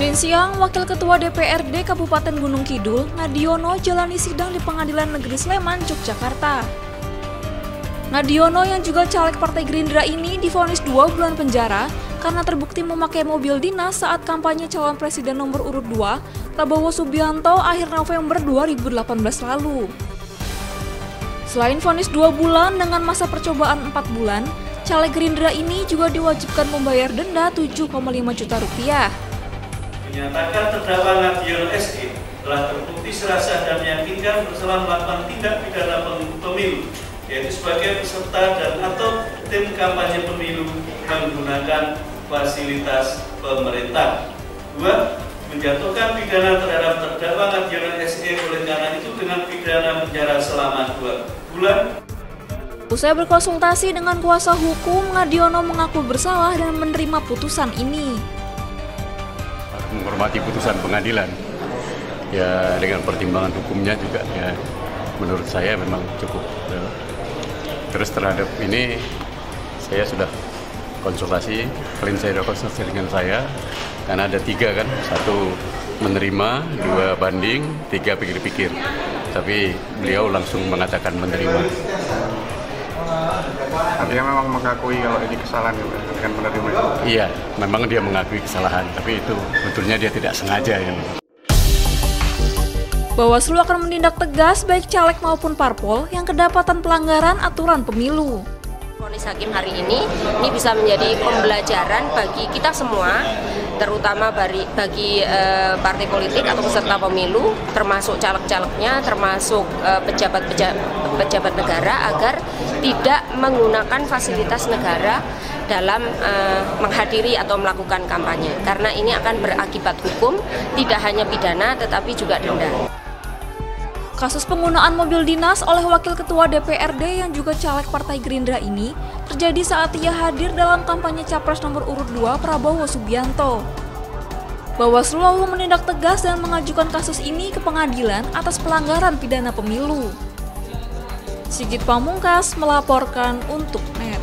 Senin siang, Wakil Ketua DPRD Kabupaten Gunung Kidul, Ngadiono, jalani sidang di Pengadilan Negeri Sleman, Yogyakarta. Ngadiono yang juga caleg Partai Gerindra ini divonis 2 bulan penjara karena terbukti memakai mobil dinas saat kampanye calon presiden nomor urut 2, Prabowo Subianto, akhir November 2018 lalu. Selain vonis 2 bulan dengan masa percobaan 4 bulan, caleg Gerindra ini juga diwajibkan membayar denda 7,5 juta rupiah. Menyatakan terdakwa Ngadiono SE telah terbukti serasa dan meyakinkan bersalah melakukan tindak pidana pemilu, yaitu sebagai peserta dan atau tim kampanye pemilu menggunakan fasilitas pemerintah. 2. Menjatuhkan pidana terhadap terdakwa Ngadiono SE oleh karena itu dengan pidana penjara selama 2 bulan. Usai berkonsultasi dengan kuasa hukum, Ngadiono mengaku bersalah dan menerima putusan ini. Menghormati putusan pengadilan, ya dengan pertimbangan hukumnya juga ya menurut saya memang cukup. Terus terhadap ini saya sudah konsultasi, klien saya sudah konsultasi dengan saya, karena ada 3 kan, 1 menerima, 2 banding, 3 pikir-pikir, tapi beliau langsung mengatakan menerima. Artinya memang mengakui kalau ini kesalahan dengan menerima itu? Iya, memang dia mengakui kesalahan, tapi itu betulnya dia tidak sengaja. Bawaslu akan menindak tegas baik caleg maupun parpol yang kedapatan pelanggaran aturan pemilu. Vonis hakim hari ini bisa menjadi pembelajaran bagi kita semua, terutama bagi partai politik atau peserta pemilu, termasuk caleg-calegnya, termasuk pejabat negara, agar tidak menggunakan fasilitas negara dalam menghadiri atau melakukan kampanye. Karena ini akan berakibat hukum, tidak hanya pidana tetapi juga denda. Kasus penggunaan mobil dinas oleh Wakil Ketua DPRD yang juga caleg Partai Gerindra ini terjadi saat ia hadir dalam kampanye Capres nomor urut 2 Prabowo Subianto. Bawaslu lalu menindak tegas dan mengajukan kasus ini ke pengadilan atas pelanggaran pidana pemilu. Sigit Pamungkas melaporkan untuk NET.